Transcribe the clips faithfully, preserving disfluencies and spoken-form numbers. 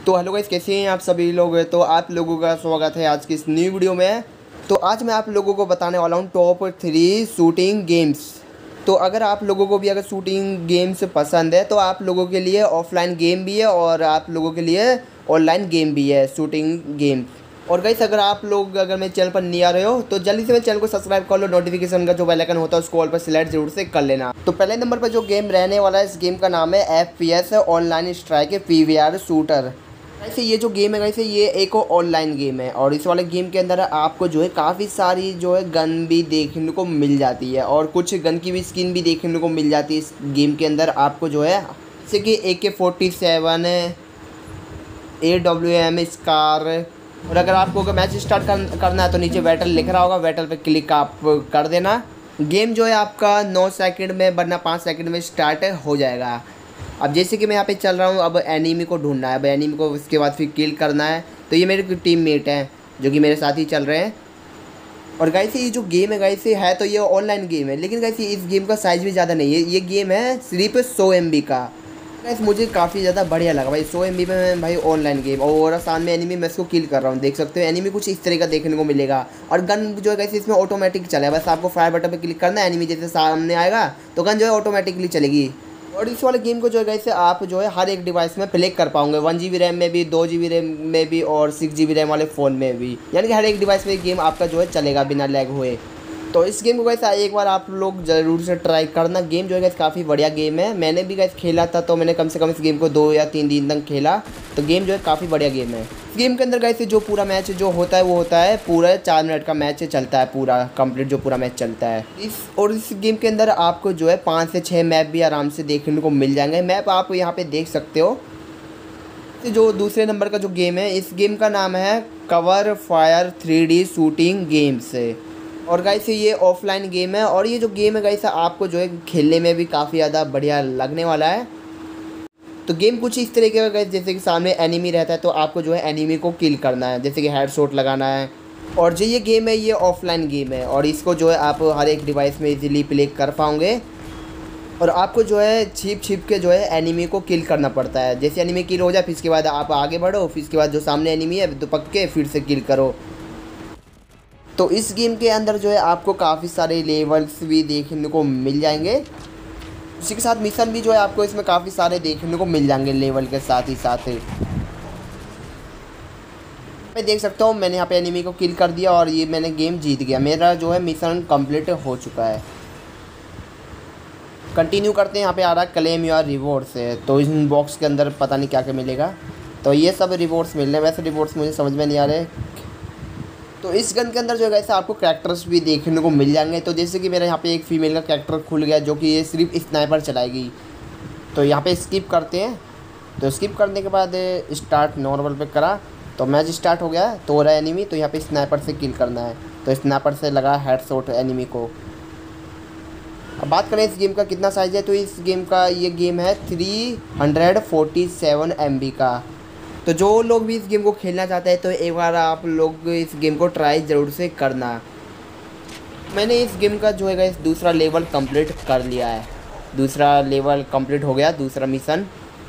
तो hello guys, कैसे हैं आप सभी लोग। तो आप लोगों का स्वागत है आज की इस न्यू वीडियो में। तो आज मैं आप लोगों को बताने वाला हूं टॉप थ्री शूटिंग गेम्स। तो अगर आप लोगों को भी अगर शूटिंग गेम्स पसंद है तो आप लोगों के लिए ऑफलाइन गेम भी है और आप लोगों के लिए ऑनलाइन गेम भी है शूटिंग गेम। और गाइस, अगर आप लोग अगर मेरे चैनल पर नहीं आ रहे हो तो जल्दी से मेरे चैनल को सब्सक्राइब कर लो। नोटिफिकेशन का जो बेल आइकन होता है उसको ऑल पर सिलेक्ट जरूर से कर लेना। तो पहले नंबर पर जो गेम रहने वाला है, इस गेम का नाम है F P S online strike P V R shooter. वैसे ये जो गेम है वैसे ये एक ऑनलाइन गेम है और इस वाले गेम के अंदर आपको जो है काफ़ी सारी जो है गन भी देखने को मिल जाती है और कुछ गन की भी स्किन भी देखने को मिल जाती है इस गेम के अंदर आपको जो है, जैसे कि A K forty seven A W M scar. और अगर आपको अगर मैच स्टार्ट कर, करना है तो नीचे बैटल लिख रहा होगा, बैटल पे क्लिक आप कर देना। गेम जो है आपका नौ सेकंड में वरना पाँच सेकंड में स्टार्ट हो जाएगा। अब जैसे कि मैं यहाँ पे चल रहा हूँ, अब एनिमी को ढूंढना है, अब एनिमी को उसके बाद फिर किल करना है। तो ये मेरे टीम मेट हैं जो कि मेरे साथ ही चल रहे हैं। और गाइस ये जो गेम है गाइस है तो ये ऑनलाइन गेम है, लेकिन गाइस इस गेम का साइज़ भी ज़्यादा नहीं है। ये गेम है सिर्फ सौ एम बी का। गाइस मुझे काफ़ी ज़्यादा बढ़िया लगा भाई, सौ एम बी में भाई ऑनलाइन गेम। और सामने एनिमी मैं इसको किल कर रहा हूँ, देख सकते हो एनिमी कुछ इस तरह का देखने को मिलेगा। और गन जो है गाइस इसमें ऑटोमेटिक चलेगा, बस आपको फायर बटन पर क्लिक करना है, एनिमी जैसे सामने आएगा तो गन जो है ऑटोमेटिकली चलेगी। और इस वाले गेम को जो है गाइस आप जो है हर एक डिवाइस में प्ले कर पाओगे, वन जी बी रैम में भी, दो जी बी रैम में भी और सिक्स जी बी रैम वाले फ़ोन में भी, यानी कि हर एक डिवाइस में गेम आपका जो है चलेगा बिना लैग हुए। तो इस गेम को गाइस एक बार आप लोग ज़रूर से ट्राई करना। गेम जो है गाइस काफ़ी बढ़िया गेम है, मैंने भी गाइस खेला था तो मैंने कम से कम इस गेम को दो या तीन दिन तक खेला। तो गेम जो है काफ़ी बढ़िया गेम है। इस गेम के अंदर गाइस जो पूरा मैच जो होता है वो होता है पूरा चार मिनट का मैच चलता है, पूरा कंप्लीट जो पूरा मैच चलता है इस। और इस गेम के अंदर आपको जो है पाँच से छः मैप भी आराम से देखने को मिल जाएंगे। मैप आप यहाँ पे देख सकते हो। जो दूसरे नंबर का जो गेम है, इस गेम का नाम है cover fire three D shooting games है। और गाइस ये ऑफलाइन गेम है और ये जो गेम है गाइस आपको जो है खेलने में भी काफ़ी ज़्यादा बढ़िया लगने वाला है। तो गेम कुछ इस तरीके का गाइस, जैसे कि सामने एनिमी रहता है तो आपको जो है एनिमी को किल करना है, जैसे कि हेडशॉट लगाना है। और जो ये गेम है ये ऑफलाइन गेम है और इसको जो है आप हर एक डिवाइस में इजीली प्ले कर पाओगे। और आपको जो है छिप छिप के जो है एनिमी को किल करना पड़ता है। जैसे एनिमी किल हो जाए फिर इसके बाद आप आगे बढ़ो, फिर इसके बाद जो सामने एनिमी है तो पक्के फिर से किल करो। तो इस गेम के अंदर जो है आपको काफ़ी सारे लेवल्स भी देखने को मिल जाएंगे, उसी के साथ मिशन भी जो है आपको इसमें काफ़ी सारे देखने को मिल जाएंगे लेवल के साथ ही साथ। मैं देख सकता हूँ मैंने यहाँ पे एनिमी को किल कर दिया और ये मैंने गेम जीत गया, मेरा जो है मिशन कंप्लीट हो चुका है। कंटिन्यू करते हैं। यहाँ पे आ रहा है क्लेम योर रिवॉर्ड्स है, तो इस बॉक्स के अंदर पता नहीं क्या क्या मिलेगा। तो ये सब रिवॉर्ड्स मिल रहे हैं, वैसे रिवॉर्ड्स मुझे समझ में नहीं आ रहे। तो इस गन के अंदर जो है गाइस आपको कैरेक्टर्स भी देखने को मिल जाएंगे। तो जैसे कि मेरा यहाँ पे एक फ़ीमेल का कैरेक्टर खुल गया जो कि ये सिर्फ स्नाइपर चलाएगी। तो यहाँ पे स्किप करते हैं। तो स्किप करने के बाद स्टार्ट नॉर्मल पे करा तो मैच स्टार्ट हो गया। तो हो रहा है एनिमी, तो यहाँ पे स्नाइपर से किल करना है। तो स्नाइपर से लगा हेडशॉट एनिमी को। अब बात करें इस गेम का कितना साइज़ है, तो इस गेम का ये गेम है three hundred forty seven M B का। तो जो लोग भी इस गेम को खेलना चाहते हैं तो एक बार आप लोग इस गेम को ट्राई ज़रूर से करना। मैंने इस गेम का जो है गाइस दूसरा लेवल कंप्लीट कर लिया है, दूसरा लेवल कंप्लीट हो गया, दूसरा मिशन।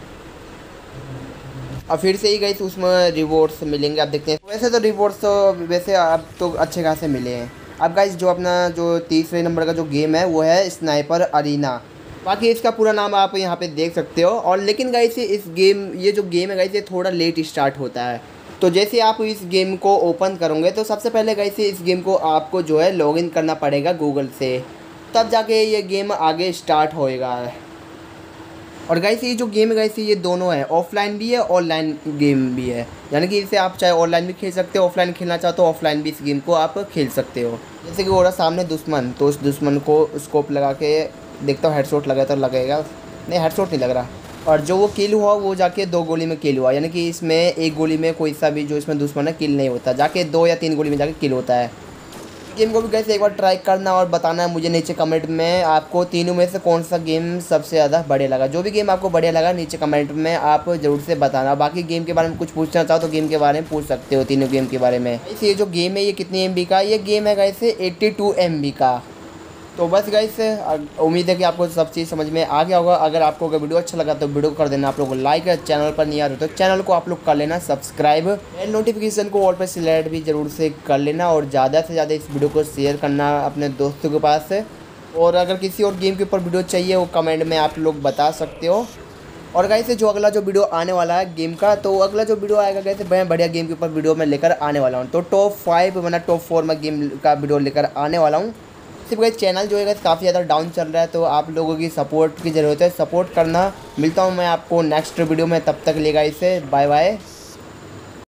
अब फिर से ही गाइस उसमें रिवॉर्ड्स मिलेंगे, आप देखते हैं। वैसे तो रिवॉर्ड्स तो वैसे अब तो अच्छे खासे मिले हैं। अब गाइस जो अपना जो तीसरे नंबर का जो गेम है वो है स्नाइपर अरीना। बाकी इसका पूरा नाम आप यहाँ पे देख सकते हो। और लेकिन गाइस इस गेम ये जो गेम है गाइस ये थोड़ा लेट स्टार्ट होता है। तो जैसे आप इस गेम को ओपन करोगे तो सबसे पहले गाइस इस गेम को आपको जो है लॉगिन करना पड़ेगा गूगल से, तब जाके ये गेम आगे स्टार्ट होएगा। और गाइस ये जो गेम है गाइस ये दोनों है, ऑफलाइन भी है ऑनलाइन गेम भी है, यानी कि इसे आप चाहे ऑनलाइन भी खेल सकते हो, ऑफलाइन खेलना चाहो तो ऑफलाइन भी इस गेम को आप खेल सकते हो। जैसे कि हो रहा सामने दुश्मन, तो उस दुश्मन को स्कोप लगा के देखता हूँ हेडशॉट लगा तो लगेगा, नहीं हेडशॉट नहीं लग रहा। और जो वो किल हुआ वो जाके दो गोली में किल हुआ, यानी कि इसमें एक गोली में कोई सा भी जो इसमें दुश्मन है किल नहीं होता, जाके दो या तीन गोली में जाके किल होता है। गेम को भी कैसे एक बार ट्राई करना और बताना है मुझे नीचे कमेंट में आपको तीनों में से कौन सा गेम सबसे ज़्यादा बढ़िया लगा। जो भी गेम आपको बढ़िया लगा नीचे कमेंट में आप ज़रूर से बताना। बाकी गेम के बारे में कुछ पूछना चाहो तो गेम के बारे में पूछ सकते हो, तीनों गेम के बारे में। ये जो गेम है ये कितनी एम बी का, ये गेम है guys eighty two M B का। तो बस गाइस उम्मीद है कि आपको सब चीज़ समझ में आ गया होगा। अगर आपको अगर वीडियो अच्छा लगा तो वीडियो को कर देना आप लोग को लाइक। चैनल पर नहीं आ रहे तो चैनल को आप लोग कर लेना सब्सक्राइब। बेल नोटिफिकेशन को ऑल पर सिलेक्ट भी जरूर से कर लेना और ज़्यादा से ज़्यादा इस वीडियो को शेयर करना अपने दोस्तों के पास। और अगर किसी और गेम के ऊपर वीडियो चाहिए वो कमेंट में आप लोग बता सकते हो। और गाइस जो अगला जो वीडियो आने वाला है गेम का, तो अगला जो वीडियो आएगा गाइस मैं बढ़िया गेम के ऊपर वीडियो में लेकर आने वाला हूँ। तो टॉप फाइव वरना टॉप फोर में गेम का वीडियो लेकर आने वाला हूँ। सिर्फ गाइस चैनल जो है गाइस काफ़ी ज़्यादा डाउन चल रहा है, तो आप लोगों की सपोर्ट की ज़रूरत है, सपोर्ट करना। मिलता हूँ मैं आपको नेक्स्ट वीडियो में, तब तक ले गाइस बाय बाय।